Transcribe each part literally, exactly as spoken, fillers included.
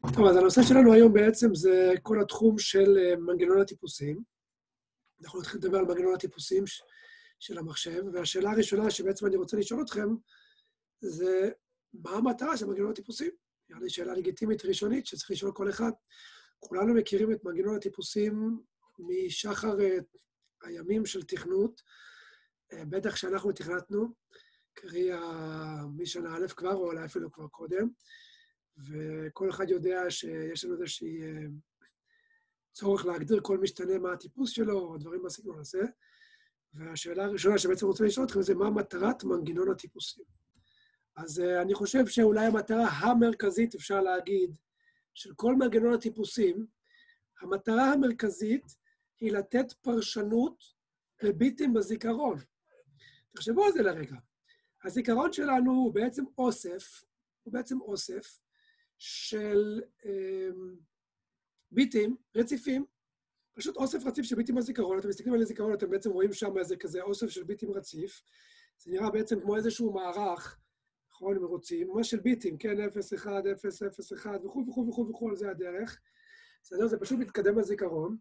טוב, אז הנושא שלנו היום בעצם זה כל התחום של מנגנון הטיפוסים. אנחנו נתחיל לדבר על מנגנון הטיפוסים של המחשב, והשאלה הראשונה שבעצם אני רוצה לשאול אתכם, זה מה המטרה של מנגנון הטיפוסים? נראה לי שאלה לגיטימית ראשונית שצריך לשאול כל אחד. כולנו מכירים את מנגנון הטיפוסים משחר הימים של תכנות, בטח שאנחנו תכנתנו, קרי משנה א' כבר, או אולי אפילו כבר קודם, וכל אחד יודע שיש לנו איזושהי צורך להגדיר כל משתנה מה הטיפוס שלו, או דברים בסגנון הזה. והשאלה הראשונה שבעצם רוצה לשאול אתכם זה מה מטרת מנגנון הטיפוסים. אז אני חושב שאולי המטרה המרכזית, אפשר להגיד, של כל מנגנון הטיפוסים, המטרה המרכזית היא לתת פרשנות לביטים בזיכרון. תחשבו על זה לרגע. הזיכרון שלנו הוא בעצם אוסף, הוא בעצם אוסף של אה, ביטים רציפים, פשוט אוסף רציף של ביטים בזיכרון. אתם מסתכלים על הזיכרון, אתם בעצם רואים שם איזה כזה אוסף של ביטים רציף. זה נראה בעצם כמו איזשהו מערך, נכון, הם רוצים, ממש של ביטים, כן, אפס, אחד, אפס, אפס, אחד, וכו' וכו' וכו' וכו', על זה הדרך. בסדר, זה פשוט מתקדם בזיכרון,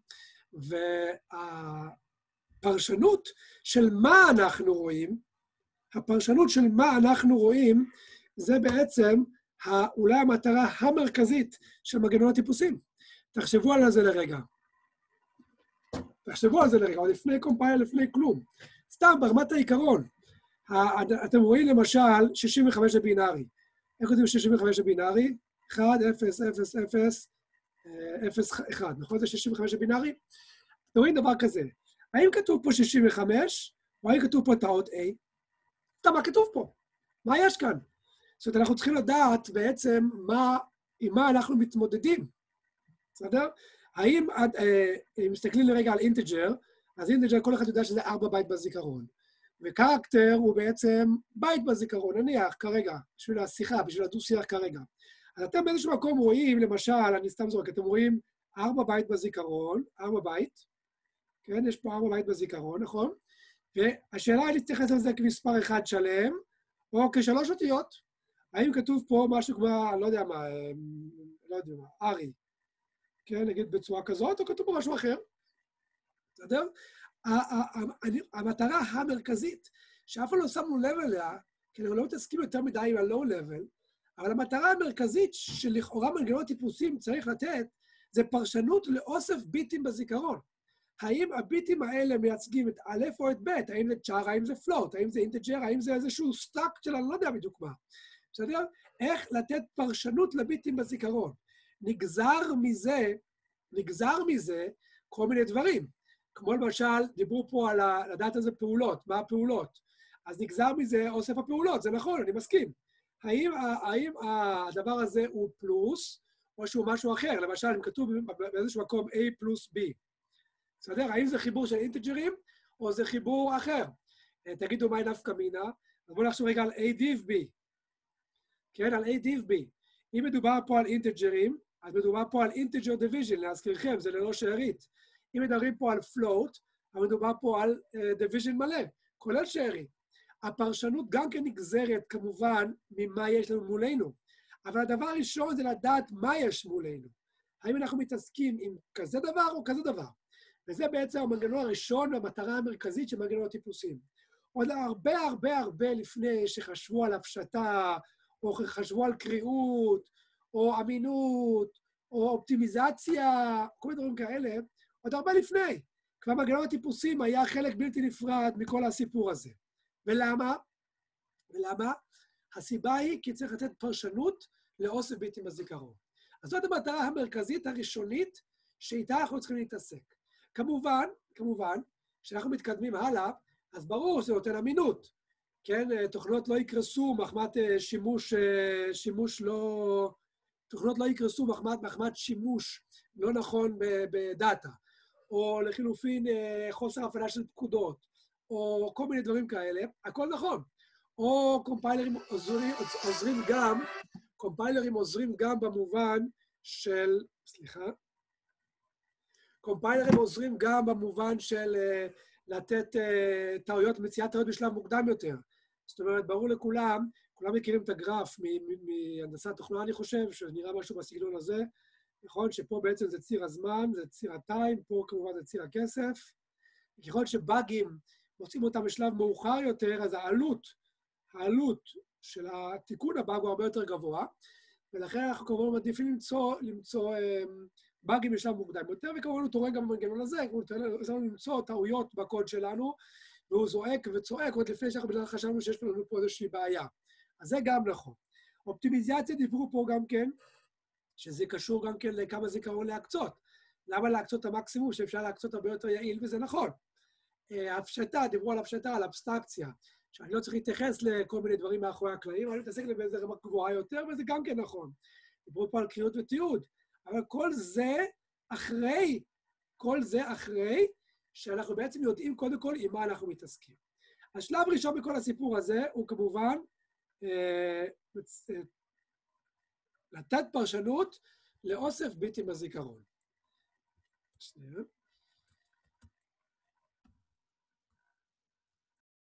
והפרשנות של מה אנחנו רואים, הפרשנות של מה אנחנו רואים, זה בעצם אולי המטרה המרכזית של מנגנון הטיפוסים. תחשבו על זה לרגע. תחשבו על זה לרגע, לפני קומפייל, לפני כלום. סתם, ברמת העיקרון. אתם רואים למשל שישים וחמש בינארי. איך כותבים שישים וחמש בינארי? אחד, אפס, אפס, אפס, אפס, אחד. נכון? זה שישים וחמש בינארי? אתם רואים דבר כזה. האם כתוב פה שישים וחמש, או האם כתוב פה טעות A? סתם, מה כתוב פה? מה יש כאן? זאת אומרת, אנחנו צריכים לדעת בעצם מה, עם מה אנחנו מתמודדים. בסדר? האם, אם מסתכלים לרגע על אינטג'ר, אז אינטג'ר כל אחד יודע שזה ארבע בייט בזיכרון. וקרקטר הוא בעצם בייט בזיכרון, נניח, כרגע, בשביל השיחה, בשביל הדו-שיח כרגע. אז אתם באיזשהו מקום רואים, למשל, אני סתם זורק, אתם רואים ארבע בייט בזיכרון, ארבע בייט, כן? יש פה ארבע בייט בזיכרון, נכון? והשאלה היא להתייחס לזה כמספר אחד שלם, או כשלוש אותיות. האם כתוב פה משהו כמו, לא יודע מה, לא יודע מה, ארי, כן, נגיד בצורה כזאת, או כתוב פה משהו אחר. בסדר? המטרה המרכזית, שאף פעם לא שמנו לב אליה, כי אנחנו לא מתעסקים יותר מדי עם ה-low-level, אבל המטרה המרכזית שלכאורה מנגנון טיפוסים צריך לתת, זה פרשנות לאוסף ביטים בזיכרון. האם הביטים האלה מייצגים את א' או את ב', האם זה צ'אר, האם זה פלוט, האם זה אינטג'ר, האם זה איזשהו סטאק של אני לא יודע בדיוק מה. בסדר? איך לתת פרשנות לביטים בזיכרון. נגזר מזה, נגזר מזה כל מיני דברים. כמו למשל, דיברו פה על לדעת איזה פעולות, מה הפעולות. אז נגזר מזה אוסף הפעולות, זה נכון, אני מסכים. האם, האם הדבר הזה הוא פלוס, או שהוא משהו אחר? למשל, אם כתוב באיזשהו מקום A פלוס B. בסדר? האם זה חיבור של אינטג'רים, או זה חיבור אחר? תגידו מהי נפקא מינה, אז בואו נחשוב רגע על A div B. כן, על A div B. אם מדובר פה על אינטג'רים, אז מדובר פה על אינטג'ר דיוויז'ן, להזכירכם, זה ללא שארית. אם מדברים פה על float, אבל מדובר פה על דיוויז'ן מלא, כולל שארית. הפרשנות גם כן נגזרת, כמובן, ממה יש לנו מולנו. אבל הדבר הראשון זה לדעת מה יש מולנו. האם אנחנו מתעסקים עם כזה דבר או כזה דבר. וזה בעצם המנגנון הראשון והמטרה המרכזית של מנגנון הטיפוסים. עוד הרבה הרבה הרבה לפני שחשבו על הפשטה, או חשבו על קריאות, או אמינות, או אופטימיזציה, כל מיני דברים כאלה, עוד הרבה לפני. כבר מנגנון הטיפוסים היה חלק בלתי נפרד מכל הסיפור הזה. ולמה? ולמה? הסיבה היא כי צריך לתת פרשנות לאוסף ביטים בזיכרון. אז זאת המטרה המרכזית הראשונית שאיתה אנחנו צריכים להתעסק. כמובן, כמובן, כשאנחנו מתקדמים הלאה, אז ברור שזה נותן אמינות. כן, תוכנות לא יקרסו מחמת שימוש, שימוש לא... תוכנות לא יקרסו מחמת, מחמת שימוש לא נכון בדאטה, או לחילופין חוסר הפעלה של פקודות, או כל מיני דברים כאלה, הכל נכון. או קומפיילרים עוזרים, עוזרים גם, קומפיילרים עוזרים גם במובן של, סליחה, קומפיילרים עוזרים גם במובן של לתת טעויות, מציאת טעויות בשלב מוקדם יותר. זאת אומרת, ברור לכולם, כולם מכירים את הגרף מהנדסת תוכנה, אני חושב, שנראה משהו בסגנון הזה. נכון שפה בעצם זה ציר הזמן, זה ציר הטיים, פה כמובן זה ציר הכסף. ככל שבאגים מוצאים אותם בשלב מאוחר יותר, אז העלות, העלות של התיקון הבאג הוא הרבה יותר גבוה, ולכן אנחנו כמובן מעדיפים למצוא, למצוא באגים בשלב מוקדם יותר, וכמובן הוא תורא גם במנגנון הזה, הוא נותן לנו למצוא טעויות בקוד שלנו, והוא זועק וצועק עוד לפני שאנחנו בכלל חשבנו שיש לנו פה איזושהי בעיה. אז זה גם נכון. אופטימיזציה דיברו פה גם כן, שזה קשור גם כן לכמה זיכרון להקצות. למה להקצות את המקסימום שאפשר להקצות הרבה יותר יעיל, וזה נכון. הפשטה, דיברו על הפשטה, על אבסטרקציה, שאני לא צריך להתייחס לכל מיני דברים מאחורי הקלעים, אבל אני מתעסק באיזה רמה גבוהה יותר, וזה גם כן נכון. דיברו פה על קריאות ותיעוד, אבל כל זה אחרי, כל זה אחרי, שאנחנו בעצם יודעים קודם כל עם מה אנחנו מתעסקים. השלב ראשון בכל הסיפור הזה הוא כמובן אה, לתת פרשנות לאוסף ביטים בזיכרון. שנייה.